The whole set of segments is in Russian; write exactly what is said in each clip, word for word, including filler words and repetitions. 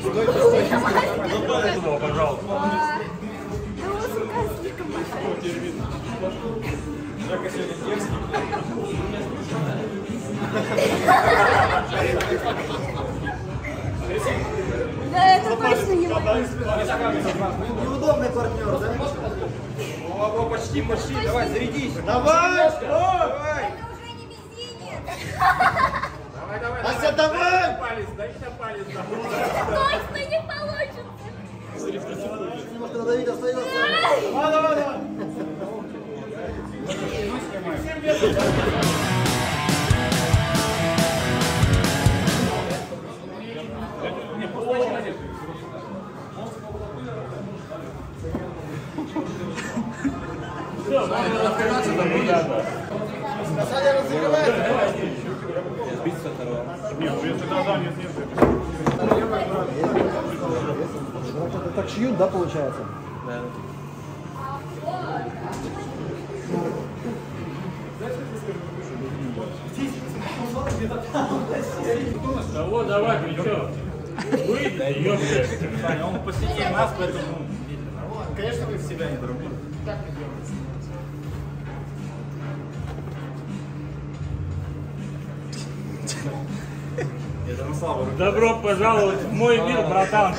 Стойте, стойте. Туда, пожалуйста. Да у вас рука слишком большая. Жека сегодня дерзкий. Да, это точно не мой. Неудобный партнер, да? О, почти, почти. Давай, зарядись. Давай! Давай! Это уже не везение. Давай, давай, Ася, давай! Палец, дай себе палец. Точно не получится. Немножко надавить, остается. Давай, давай, давай. Касание разыгрывается. Нет, если да, да, нет, нет. Это так шьют, да, получается? Да. Да вот, давай, причем. Выйди, да ёпта. Саня, он посильнее нас, поэтому... Конечно, вы в себя не дорогли. Это на славу. Добро пожаловать в мой мир, братан.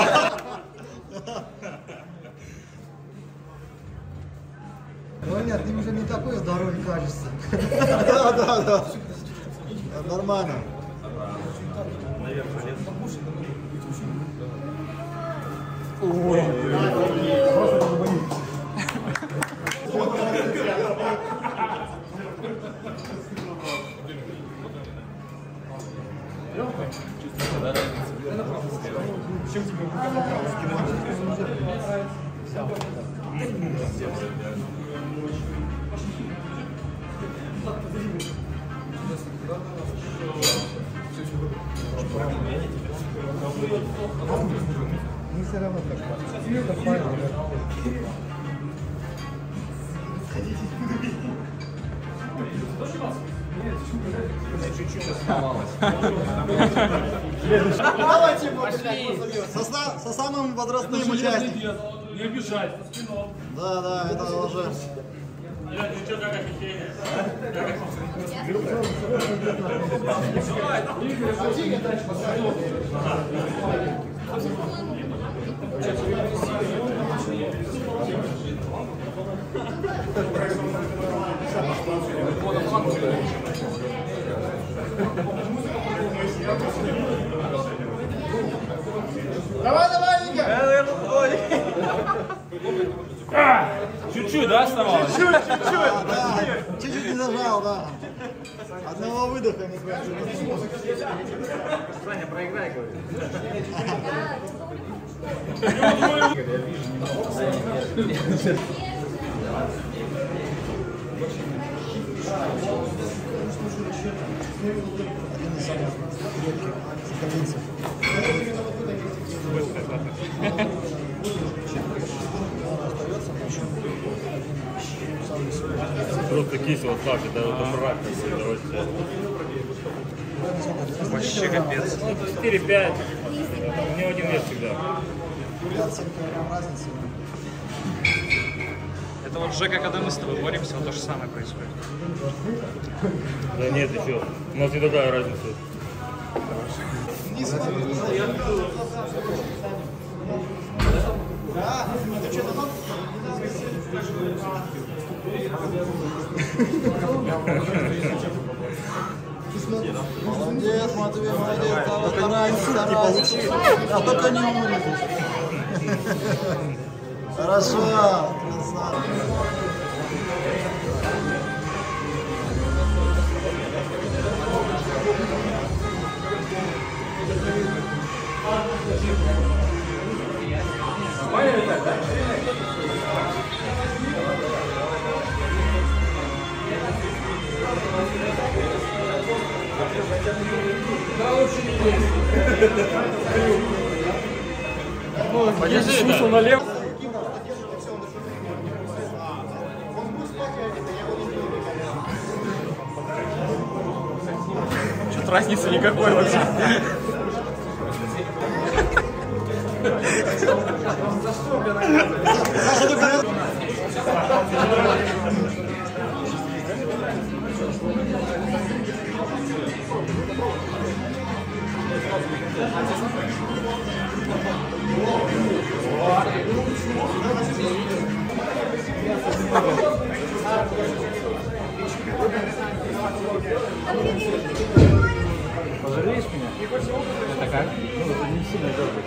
Ваня, ты уже не такой здоровый, кажется. Да, да, да. Нормально. Ой. Чем тебе показалось? Ну все равно так. Это файно. Чуть-чуть сломалось. Давайте со, со самым возрастным участником. Не обижай, за спиной. Да, да, это уже. Алён, ты что, как ощущение? Как Давай, давай, Вика! чуть-чуть, да, оставалось? Чуть-чуть, чуть-чуть. Да, чуть-чуть не зажал, да. Одного выдоха не хватило. Саня, проиграй, говорит. Один из самых редких сахалинцев. Просто кисело так, это мрак такой, Вообще капец. четыре пять. У него один вес всегда. пять-семь килограмм разницы. Это вот Жека, когда мы с тобой боремся, вот то же самое происходит. Да нет, еще. У нас не такая разница. Не смотри. Да, ты что-то ног? Молодец, Матвей, молодец. Старайся, старайся. А только не умри. Хорошо. Красава. Подержи, да. Налево. Что-то разницы никакой вообще. Саша, только... Пожалеешь меня? Это как? Ну, это не сильно дорого.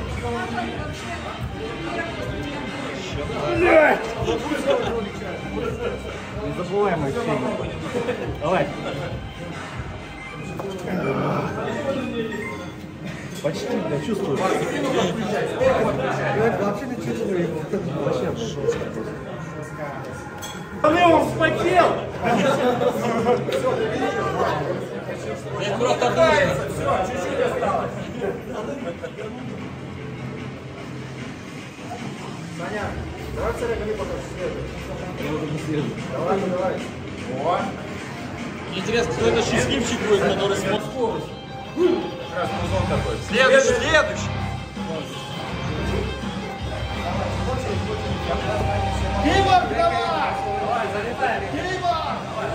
Незабываемый фильм. Давай. Почти, я чувствую. Я вообще не чувствую его. Вообще жестко просто. Он вспотел! Я просто все, чуть-чуть осталось. Саня, давай все равно потом следует. Давай, давай. Вот. Интересно, кто это счастливчик будет, который смотрит скорость? Как раз музон такой. Следующий, следующий. Дима, давай! Дима!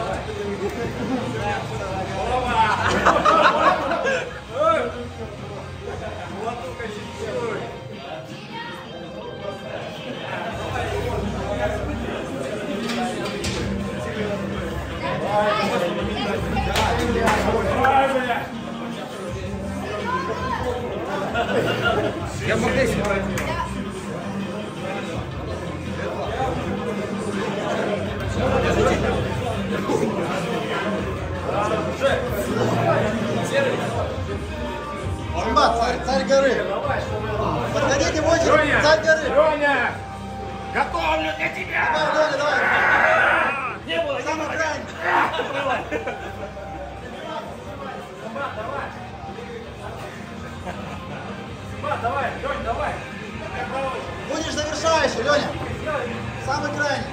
Я могу здесь. Симба, царь, царь горы. Подходите в очередь, царь горы. Леня! Готовлю для тебя! Давай, Леня, давай. Не было, не Самый было. крайний. Давай, Лень, давай! Будешь завершающий, Леня. Самый крайний.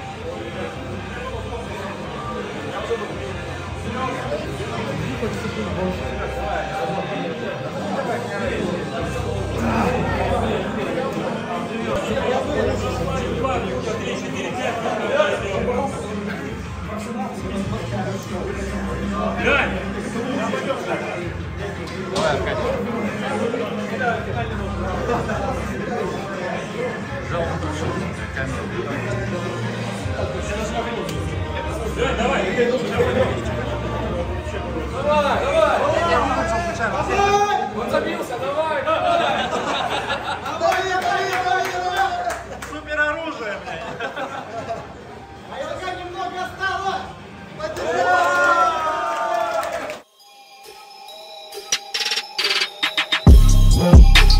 Давай, Аркадий. Жалко, что камеру. Давай, Давай! он забился, давай! Давай, давай, давай, давай! Супер оружие, блядь! А я пока немного осталось! Поддержи! Well,